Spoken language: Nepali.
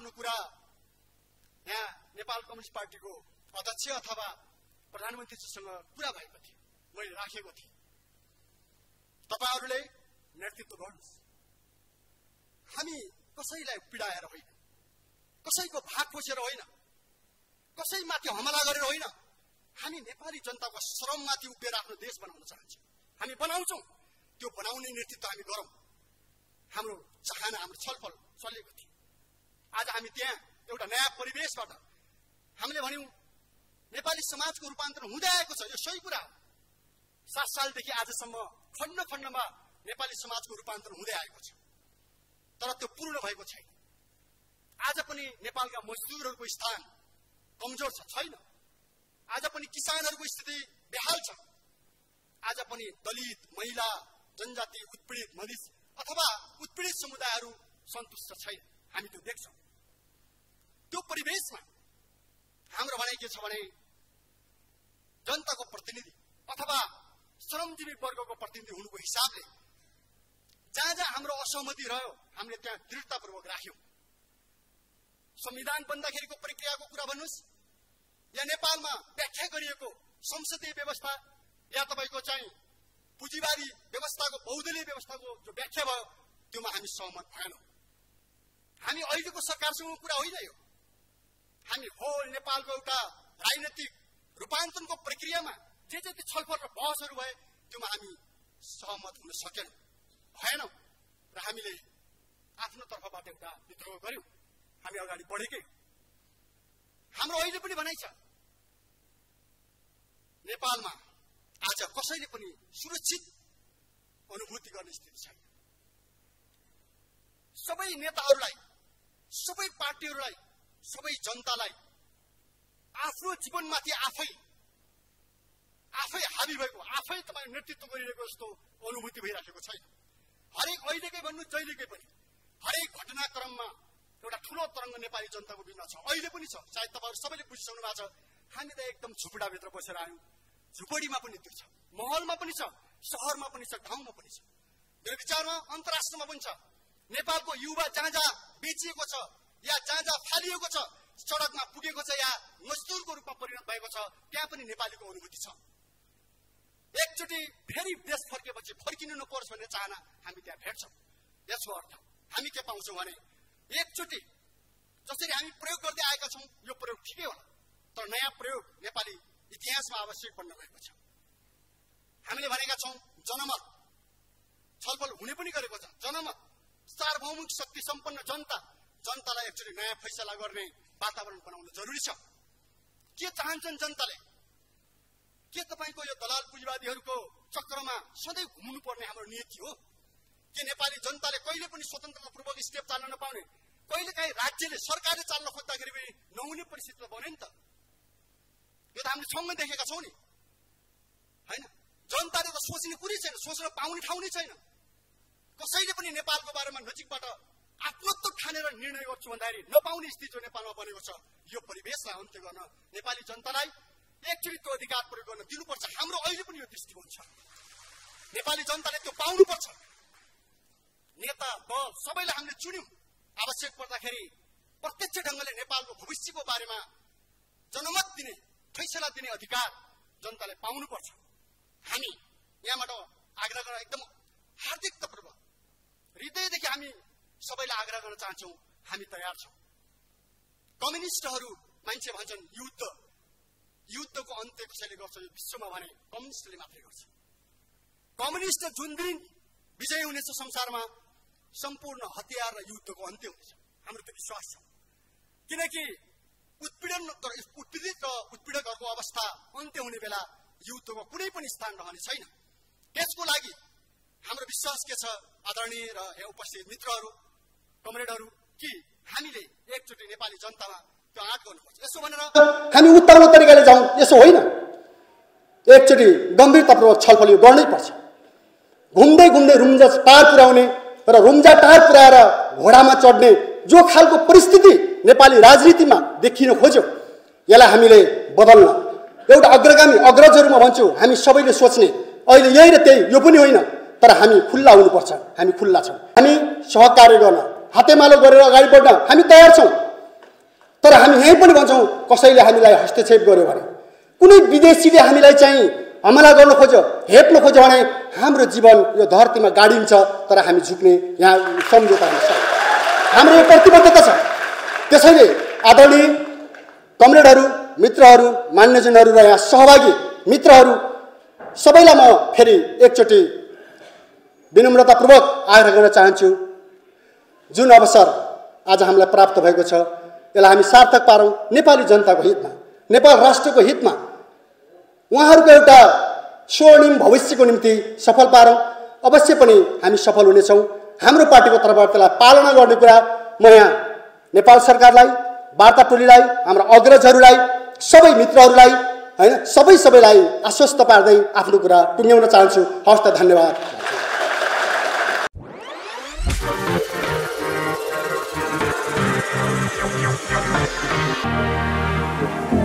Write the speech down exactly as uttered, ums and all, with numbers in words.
आफ्नो कुरा यहाँ नेपाल कम्युनिस्ट पार्टीको अध्यक्ष अथवा प्रधानमन्त्रीजीसँग कुरा भएको थियो, मैले राखेको थिएँ। तपाईहरूले नेतृत्व गर्नुहोस्। हामी कसैलाई पीडाएर होइन, कसैको भाग खोसेर होइन, कसैमाथि हमला गरेर होइन, हामी नेपाली जनताको श्रममाथि उभिएर आफ्नो देश बनाउन चाहन्छौँ। हामी बनाउँछौँ, त्यो बनाउने नेतृत्व हामी गरौँ। हाम्रो चाहना, हाम्रो छलफल चलेको थियो। आज हामी त्यहाँ एउटा नयाँ परिवेशबाट हामीले भन्यौँ नेपाली समाजको रूपान्तरण हुँदै आएको छ। यो सही कुरा हो। सात सालदेखि आजसम्म खण्ड खण्डमा नेपाली समाजको रूपान्तरण हुँदै आएको छ, तर त्यो पूर्ण भएको छैन। आज पनि नेपालका मजदुरहरूको स्थान कमजोर छ, छैन। आज पनि किसानहरूको स्थिति बेहाल छ। आज पनि दलित, महिला, जनजाति, उत्पीडित मधेस अथवा उत्पीडित समुदायहरू सन्तुष्ट छैन। हामी त्यो देख्छौँ। त्यो परिवेशमा हाम्रो भनाइ के छ भने जनताको प्रतिनिधि अथवा श्रमजीवी वर्गको प्रतिनिधि हुनुको हिसाबले जहाँ जहाँ हाम्रो असहमति रह्यो हामीले त्यहाँ दृढतापूर्वक राख्यौँ। संविधान बन्दाखेरिको प्रक्रियाको कुरा भन्नुहोस्, या नेपालमा व्याख्या गरिएको संसदीय व्यवस्था, या तपाईँको चाहिँ पुँजीवादी व्यवस्थाको बहुदलीय व्यवस्थाको जो व्याख्या भयो त्योमा हामी सहमत भएनौँ। हामी अहिलेको सरकारसँग कुरा होइन यो। हामी होल नेपालको एउटा राजनीतिक रूपान्तरणको प्रक्रियामा जे जति छलफल र बहसहरू भए त्योमा हामी सहमत हुन सकेनौँ, भएनौँ र हामीले आफ्नो तर्फबाट एउटा विद्रोह गर्यौँ। हामी अगाडि बढेकै। हाम्रो अहिले पनि भनाइ छ नेपालमा आज कसैले पनि सुरक्षित अनुभूति गर्ने स्थिति छैन। सबै नेताहरूलाई, सबै पार्टीहरूलाई, सबै जनतालाई आफ्नो जीवनमाथि आफै आफै हाबी भएको, आफै तपाईँ नेतृत्व गरिरहेको जस्तो अनुभूति भइराखेको छैन। हरेक अहिलेकै भन्नु जहिलेकै पनि हरेक घटनाक्रममा एउटा ठुलो तरङ्ग नेपाली जनताको बिचमा छ, अहिले पनि छ। सायद तपाईँहरू सबैले बुझिसक्नु भएको छ। हामी त एकदम झुपडाभित्र बसेर आयौँ। झुपडीमा पनि त्यो छ, महलमा पनि छ, सहरमा पनि छ, गाउँमा पनि छ। मेरो विचारमा अन्तर्राष्ट्रमा पनि छ। नेपालको युवा जहाँ जहाँ बेचिएको छ या जहाँ जहाँ फालिएको छ, सडकमा पुगेको छ या मजदुरको रूपमा परिणत भएको छ, त्यहाँ पनि नेपालीको अनुभूति छ। एकचोटि फेरि देश फर्केपछि फर्किनु नपरोस् भन्ने चाहना हामी त्यहाँ भेट्छौँ। यसको अर्थ हामी के पाउँछौँ भने एकचोटि जसरी हामी प्रयोग गर्दै आएका छौँ यो प्रयोग ठिकै होला, तर नयाँ प्रयोग नेपाली इतिहासमा आवश्यक बन्न गएको छ। हामीले भनेका छौँ जनमत छलफल हुने पनि गरेको छ। जनमत सार्वभौमिक शक्ति सम्पन्न जनता, जनतालाई एकचोटि नयाँ फैसला गर्ने वातावरण बनाउनु जरुरी छ। के चाहन्छन् जनताले? के तपाईँको यो दलाल पुँजीवादीहरूको चक्रमा सधैँ घुम्नुपर्ने हाम्रो नीति हो? के नेपाली जनताले कहिले पनि स्वतन्त्रतापूर्वक स्टेप चाल्न नपाउने, कहिलेकाहीँ राज्यले सरकारले चाल्न खोज्दाखेरि पनि नहुने परिस्थिति बन्यो नि त। यो त हामीले सँगै देखेका छौँ नि, होइन? जनताले त सोच्ने कुरै छैन, सोच्न पाउने ठाउँ नै छैन। कसैले पनि नेपालको बारेमा नजिकबाट आत्मत्व ठानेर निर्णय गर्छु भन्दाखेरि नपाउने स्थिति जो नेपालमा बनेको छ, यो परिवेशलाई अन्त्य गर्न नेपाली जनतालाई एकचोटि त्यो अधिकार प्रयोग गर्न दिनुपर्छ। हाम्रो अहिले पनि यो दृष्टिकोण छ। नेपाली जनताले त्यो पाउनुपर्छ। नेता दल सबैलाई हामीले चुन्यौँ। आवश्यक पर्दाखेरि प्रत्यक्ष ढङ्गले नेपालको भविष्यको बारेमा जनमत दिने, फैसला दिने अधिकार जनताले पाउनुपर्छ। हामी यहाँबाट आग्रह गर्न एकदम हार्दिकतापूर्वक हृदयदेखि हामी सबैलाई आग्रह गर्न चाहन्छौँ, हामी तयार छौँ। कम्युनिस्टहरू मान्छे भन्छन् युद्ध, युद्धको अन्त्य कसैले गर्छ यो विश्वमा भने कम्युनिस्टले मात्रै गर्छ। कम्युनिस्ट जुन दिन विजय हुनेछ संसारमा, सम्पूर्ण हतियार र युद्धको अन्त्य हुनेछ। हाम्रो त्यो विश्वास छ। किनकि उत्पीडन उत्पीडित र उत्पीडकहरूको अवस्था अन्त्य हुने बेला युद्धको कुनै पनि स्थान रहने छैन। त्यसको लागि हाम्रो विश्वास के छ आदरणीय र यहाँ उपस्थित मित्रहरू, कमरेडहरू, कि हामीले एकचोटि नेपाली जनतामा त्यो आँट गर्नुपर्छ। यसो भनेर हामी उत्तरको तरिकाले जाउँ यसो होइन। एकचोटि गम्भीरतापूर्वक छलफल यो गर्नै पर्छ। घुम्दै घुम्दै रुम्जा टार पुर्याउने र रुम्जा टार पुर्याएर घोडामा चढ्ने जो खालको परिस्थिति नेपाली राजनीतिमा देखिन खोज्यो, यसलाई हामीले बदल्न एउटा अग्रगामी अग्रजहरूमा भन्छु हामी सबैले सोच्ने अहिले यही र त्यही यो पनि होइन, तर हामी खुल्ला हुनुपर्छ। हामी खुल्ला छौँ। हामी सहकार्य गर्न, हातेमालो गरेर अगाडि बढ्न हामी तयार छौँ। तर हामी यहीँ पनि भन्छौँ कसैले हामीलाई हस्तक्षेप गर्यो भने, कुनै विदेशीले हामीलाई चाहिँ हमला गर्न खोज्यो, हेप्न खोज्यो भने हाम्रो जीवन यो धरतीमा गाडिन्छ, तर हामी झुक्ने यहाँ सम्झौता हुन्छ। हाम्रो यो प्रतिबद्धता छ। त्यसैले आदरणीय कमरेडहरू, मित्रहरू, मान्यजनहरू र यहाँ सहभागी मित्रहरू सबैलाई म फेरि एकचोटि विनम्रतापूर्वक आग्रह गर्न चाहन्छु, जुन अवसर आज हामीलाई प्राप्त भएको छ यसलाई हामी सार्थक पारौँ नेपाली जनताको हितमा, नेपाल राष्ट्रको हितमा, उहाँहरूको एउटा स्वर्णिम भविष्यको निम्ति सफल पारौँ। अवश्य पनि हामी सफल हुनेछौँ। हाम्रो पार्टीको तर्फबाट त्यसलाई पालना गर्ने कुरा म यहाँ नेपाल सरकारलाई, वार्ता टोलीलाई, हाम्रा अग्रजहरूलाई, सबै मित्रहरूलाई हैन सबै सबैलाई आश्वस्त पार्दै आफ्नो कुरा टुङ्ग्याउन चाहन्छु। हवस् त, धन्यवाद।